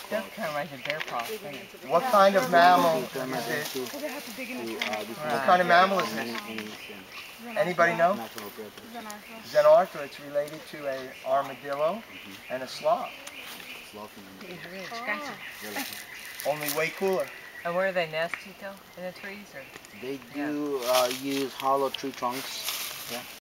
That's kind of like a bear paw thing. What kind of mammal is it? What kind of mammal is it? Anybody know? Xenarthra. It's related to an armadillo and a sloth. Only way cooler. And where do they nest, Tito? In the trees? Or? They do use hollow tree trunks. Yeah.